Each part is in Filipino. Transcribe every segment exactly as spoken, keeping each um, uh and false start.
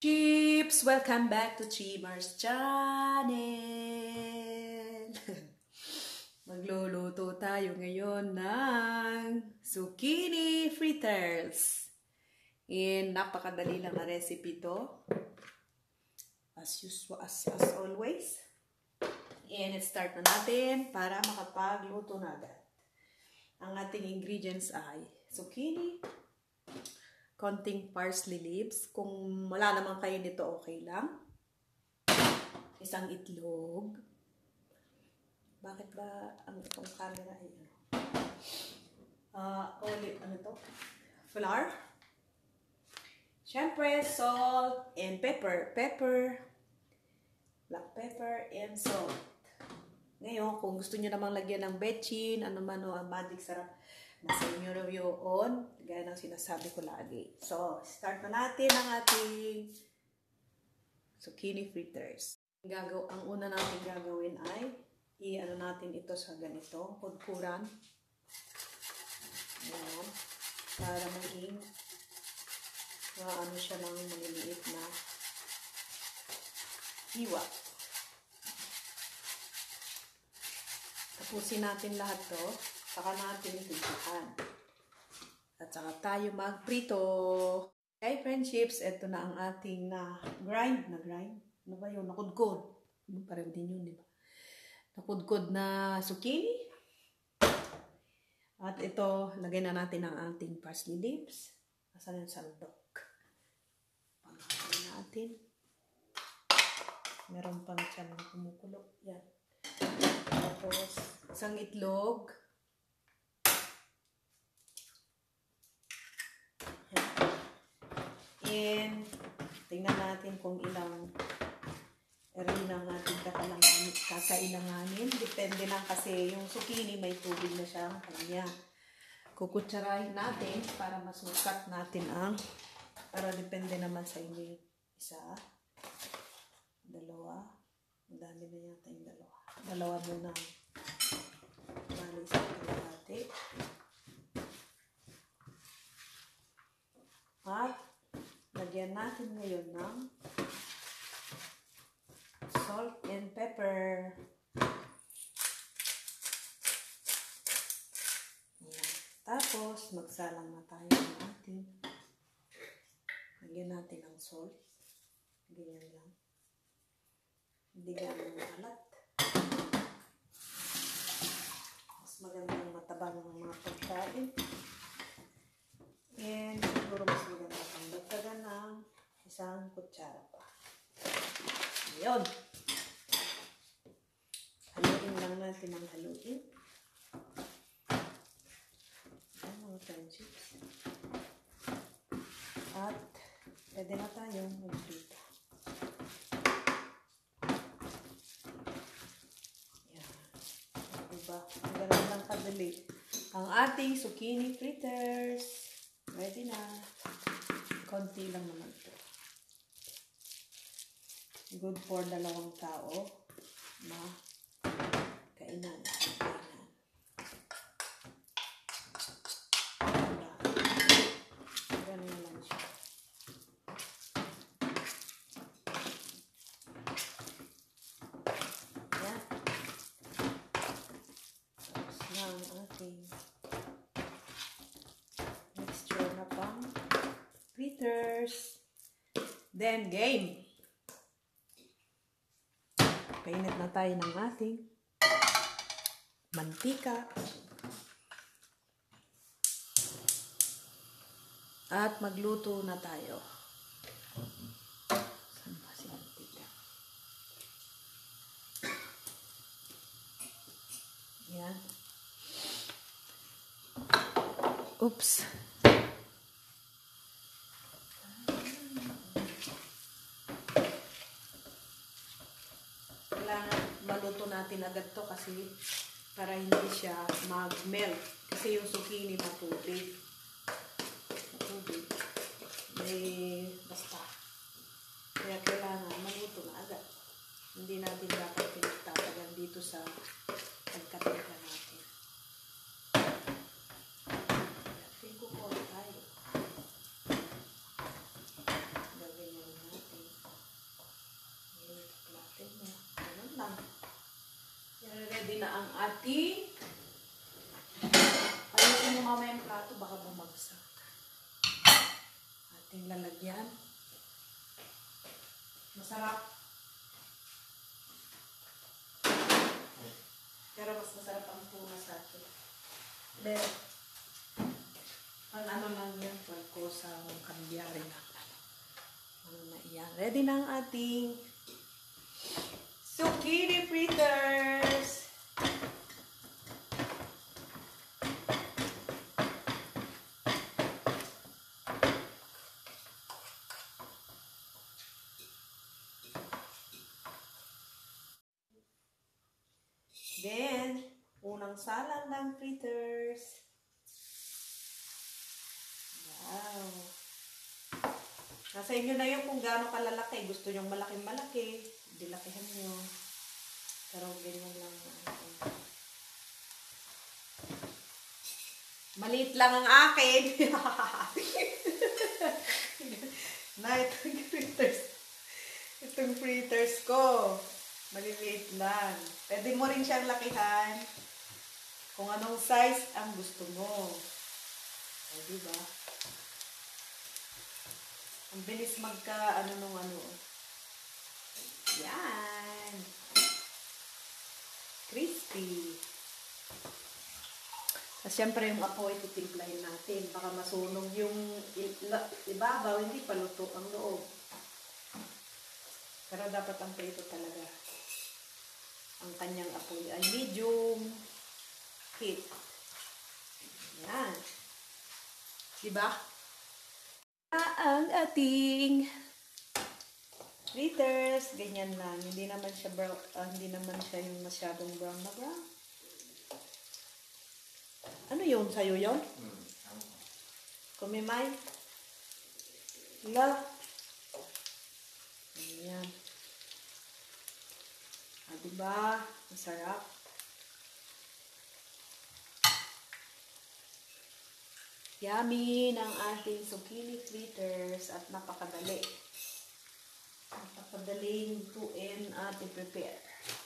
Chips! Welcome back to Chimers Channel! Magluluto tayo ngayon ng zucchini fritters. And napakadali lang na recipe to. As usual, as, as always. And start na natin para makapagluto na agad. Ang ating ingredients ay zucchini, konting parsley leaves. Kung wala naman kayo nito, okay lang. Isang itlog. Bakit ba ang itong camera ay ano? Uh, olive, ano to? Flour. Siyempre, salt and pepper. Pepper, black pepper, and salt. Ngayon, kung gusto nyo namang lagyan ng bechin, ano man o ang magic sarap, nasa inyo review on, gaya ng sinasabi ko lagi. So, start na natin ang ating zucchini fritters. Gagaw, ang una natin gagawin ay, i-ano natin ito sa ganito, pudpuran. Ayan. Para maging, maano siya ng maliliit na hiwa. Tapusin natin lahat to. Saka natin itigaan. At saka tayo magprito. Okay, friendships, ito na ang ating na grind. Na grind? Ano ba yun? Nakudkod. Pareho din yun, di ba? Nakudkod na zucchini. At ito, lagay na natin ang ating parsley leaves. Asan yung saldok? Pangkain natin. Meron pang tiyan na kumukulo. Yan. Tapos, isang itlog. And, tingnan natin kung ilang rin ang ating kakailanganin. Depende lang kasi yung zucchini may tubig na siya. Kanya, kukutsarahin natin para masukat natin ang, para depende naman sa inyo yung isa, dalawa, madami na yata yung dalawa. Dalawa muna. Bali sa kalahati. At, lagyan natin ngayon ng salt and pepper. Ayan. Tapos, magsalang na tayo ng ating. Lagyan natin ng salt. Ganyan lang. Hindi ganyan alat. Mas magandang matabang ng mga pagkain. And siguro mas maganda pang dagdagan ng isang kutsara pa. Ayun. Haluin lang natin ang haluin. Ayan mga friendships. At pwede na tayong magprito. Ayan. Diba? Ang ganun lang kadali. Ang ating zucchini fritters. Ready na. Konti lang naman ito. Good for dalawang tao na kainan. Kainan. Ganun lang siya. Yan. Tapos na ang ating fritters. Then, game. Painit na tayo ng ating mantika. At magluto na tayo. Saan ba si mantika? Yan. Oops. Kailangan maluto natin agad to kasi para hindi siya mag-melt. Kasi yung zucchini matubig. Matubig. May basta. Kaya kailangan maluto na agad. Hindi natin dapat pinagtatagal dito sa pagkatika natin. Tingko ko tayo. Gagawin natin. na ang ating... Ayusin mo mamaya yung plato, baka bumagsak. Ating lalagyan. Masarap. Pero mas masarap ang tuna sa atin. Pero, ang ano lang yan, ko sa kambyari na. Ano na yan. Ready na ang ating zucchini fritters. Then, unang salang ng fritters. Wow. Nasa inyo na yun kung gaano kalalaki. Gusto nyong malaking-malaki. Dilakihan nyo. Pero ganyan lang. Maliit lang ang akin. Na, itong fritters. Itong fritters ko. Maliliit lang. Pwede mo rin siyang lakihan kung anong size ang gusto mo. O, diba? Ang bilis magka, ano nung ano. Yan. Crispy. At syempre yung apoy, titimplahin natin. Baka masunog yung ibabaw, hindi pa luto ang loob. Pero dapat ang prito talaga. Ang kanyang apoy ay medium heat. Yan. Diba? Ang ating fritters. Ganyan lang. Hindi naman siya brown. Uh, hindi naman siya yung masyadong brown na brown. Ano yun? Sa'yo yun? Hmm. Kumimay? La. Ayan. Ah, diba? Masarap. Yummy ng ating zucchini fritters at napakadali. Napakadaling lutuin at i-prepare.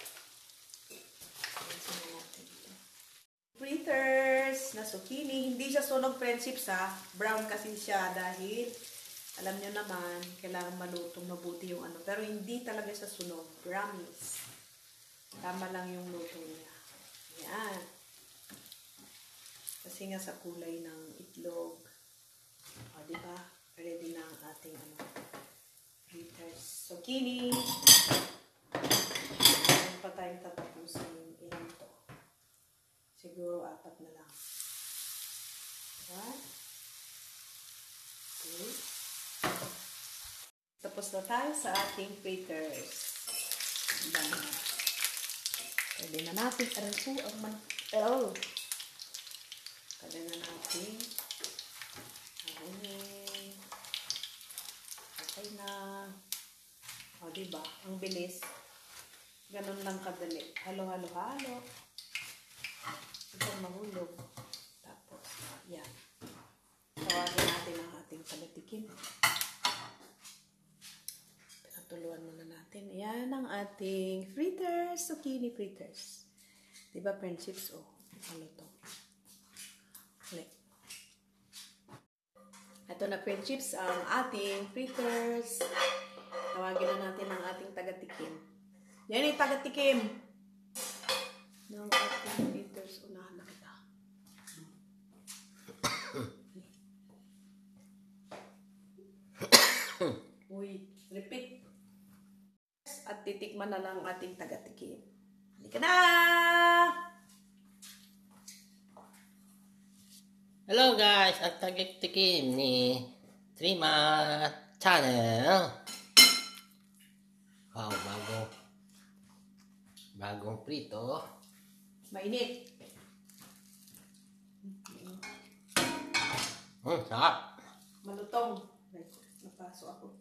Fritters na zucchini. Hindi siya sunog friendships ha. Brown kasi siya dahil alam nyo naman, kailangan malutong mabuti yung ano. Pero hindi talaga siya sunog. Promise. Tama lang yung luto niya. Yan. Kasi nga sa kulay ng itlog. O, diba? Ready na ang ating ano, fritters. Zucchini. Meron pa tayong tatapusin. Ilan to? Siguro apat na lang. One. Two. Tapos na tayo sa ating fritters. Ang dami na. Pwede na natin aranso ang man... Oh! Pwede na natin. Ayan. Okay na. O, diba? Ang bilis. Ganun lang kadali. Halo-halo-halo. Ito mahulog. Tapos, yan. Tawagin natin ang ating palatikin. Pinatuluan muna natin. Yan ang ating fritters. Zucchini fritters. Diba, friendships? O, ano to? Ito na friendships ang ating fritters. Tawagin na natin ang ating taga-tikim. Yan yung taga-tikim ng ating fritters. Unahan na kita. Uy, repeat. At titikman na lang ang ating taga-tikim. Halika na! Hello guys, at taga-tikim ni Trima Channel. Wow, bagong bagong prito. Mainit. Hmm, sarap. Malutong. Napaso ako.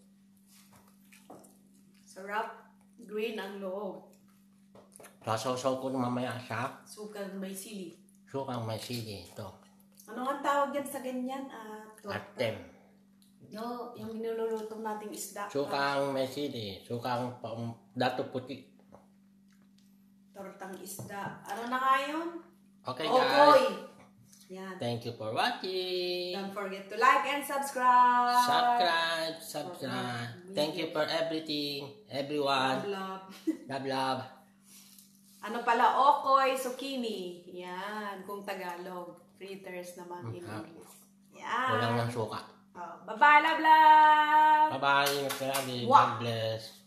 Sarap. Green ang loob. Sasaw-saw ko mamaya sa Sukal may sili. sukang may sili. Ito. Ano ang tawag yan sa ganyan? Ah, Artem. no, yung nilulutong nating isda. Sukang may sili. Sukang dato puti. Tortang ang isda. Ano na nga yun? Okay, Okoy. guys. Yan. Thank you for watching. Don't forget to like and subscribe. Subscribe, subscribe. Thank you for everything, everyone. Love, love. Love, love. Ano pala? Okoy, zucchini. Yan. Kung Tagalog. Fritters naman in Mhm. English. Yan. Walang ng suka. Oh, bye-bye, love, love. Bye-bye. Ingat ka lagi. Wow. God bless.